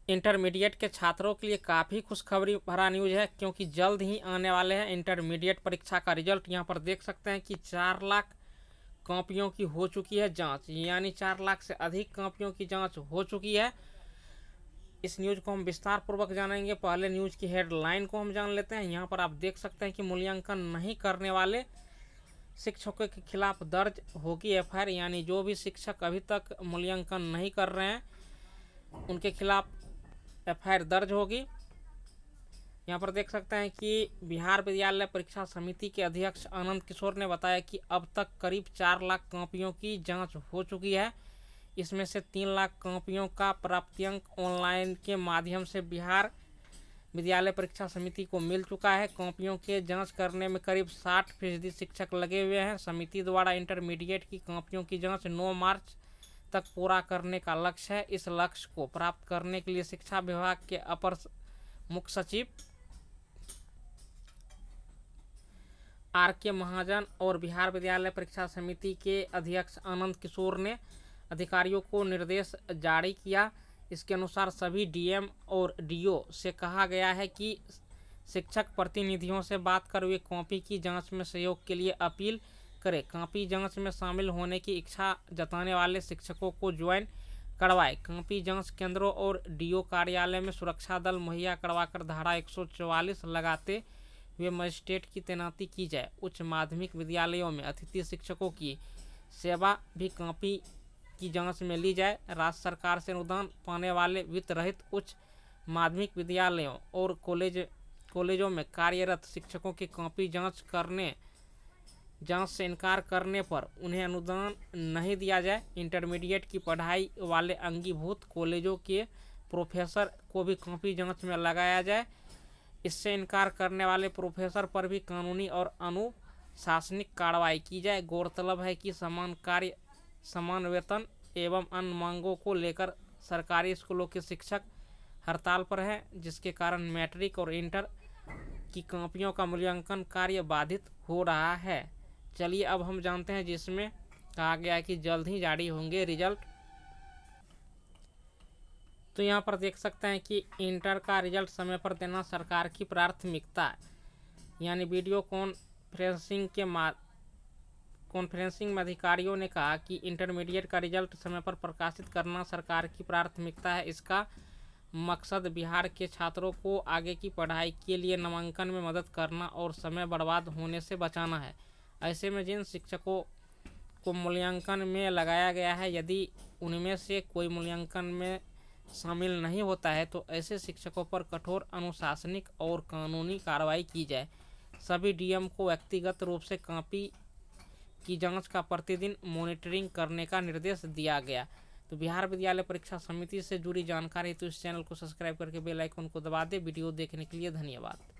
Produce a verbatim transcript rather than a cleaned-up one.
Intermediate के छात्रों के लिए काफ़ी खुशखबरी भरा न्यूज़ है, क्योंकि जल्द ही आने वाले हैं इंटरमीडिएट परीक्षा का रिजल्ट। यहाँ पर देख सकते हैं कि चार लाख कॉपियों की हो चुकी है जांच, यानी चार लाख से अधिक कॉपियों की जांच हो चुकी है। इस न्यूज़ को हम विस्तार पूर्वक जानेंगे। पहले न्यूज़ की हेडलाइन को हम जान लेते हैं। यहाँ पर आप देख सकते हैं कि मूल्यांकन नहीं करने वाले शिक्षकों के खिलाफ दर्ज होगी एफ आई आर, यानी जो भी शिक्षक अभी तक मूल्यांकन नहीं कर रहे हैं उनके खिलाफ एफ आई आर दर्ज होगी। यहाँ पर देख सकते हैं कि बिहार विद्यालय परीक्षा समिति के अध्यक्ष आनंद किशोर ने बताया कि अब तक करीब चार लाख कॉपियों की जांच हो चुकी है। इसमें से तीन लाख कॉपियों का प्राप्तियांक ऑनलाइन के माध्यम से बिहार विद्यालय परीक्षा समिति को मिल चुका है। कॉपियों के जांच करने में करीब साठ फीसदी शिक्षक लगे हुए हैं। समिति द्वारा इंटरमीडिएट की कॉपियों की जांच नौ मार्च तक पूरा करने का लक्ष्य है। इस लक्ष्य को प्राप्त करने के लिए शिक्षा विभाग के अपर मुख्य सचिव आर के महाजन और बिहार विद्यालय परीक्षा समिति के अध्यक्ष आनंद किशोर ने अधिकारियों को निर्देश जारी किया। इसके अनुसार सभी डी एम और डी ओ से कहा गया है कि शिक्षक प्रतिनिधियों से बात कर वे कॉपी की जांच में सहयोग के लिए अपील करें। कॉपी जांच में शामिल होने की इच्छा जताने वाले शिक्षकों को ज्वाइन करवाएं। कॉपी जांच केंद्रों और डी ओ कार्यालय में सुरक्षा दल मुहैया करवाकर धारा एक सौ चौवालीस लगाते हुए मजिस्ट्रेट की तैनाती की जाए। उच्च माध्यमिक विद्यालयों में अतिथि शिक्षकों की सेवा भी कॉपी की जांच में ली जाए। राज्य सरकार से अनुदान पाने वाले वित्त रहित उच्च माध्यमिक विद्यालयों और कॉलेज कॉलेजों में कार्यरत शिक्षकों की कॉपी जांच करने जांच से इनकार करने पर उन्हें अनुदान नहीं दिया जाए। इंटरमीडिएट की पढ़ाई वाले अंगीभूत कॉलेजों के प्रोफेसर को भी कॉपी जांच में लगाया जाए। इससे इनकार करने वाले प्रोफेसर पर भी कानूनी और अनुशासनिक कार्रवाई की जाए। गौरतलब है कि समान कार्य समान वेतन एवं अन्य मांगों को लेकर सरकारी स्कूलों के शिक्षक हड़ताल पर हैं, जिसके कारण मैट्रिक और इंटर की कॉपियों का मूल्यांकन कार्य बाधित हो रहा है। चलिए अब हम जानते हैं, जिसमें कहा गया है कि जल्द ही जारी होंगे रिजल्ट। तो यहाँ पर देख सकते हैं कि इंटर का रिजल्ट समय पर देना सरकार की प्राथमिकता है, यानी वीडियो कॉन्फ्रेंसिंग के मा कॉन्फ्रेंसिंग में अधिकारियों ने कहा कि इंटरमीडिएट का रिजल्ट समय पर प्रकाशित करना सरकार की प्राथमिकता है। इसका मकसद बिहार के छात्रों को आगे की पढ़ाई के लिए नामांकन में मदद करना और समय बर्बाद होने से बचाना है। ऐसे में जिन शिक्षकों को मूल्यांकन में लगाया गया है, यदि उनमें से कोई मूल्यांकन में शामिल नहीं होता है तो ऐसे शिक्षकों पर कठोर अनुशासनिक और कानूनी कार्रवाई की जाए। सभी डी एम को व्यक्तिगत रूप से कॉपी की जांच का प्रतिदिन मॉनिटरिंग करने का निर्देश दिया गया। तो बिहार विद्यालय परीक्षा समिति से जुड़ी जानकारी तो इस चैनल को सब्सक्राइब करके बेल आइकन को दबा दे। वीडियो देखने के लिए धन्यवाद।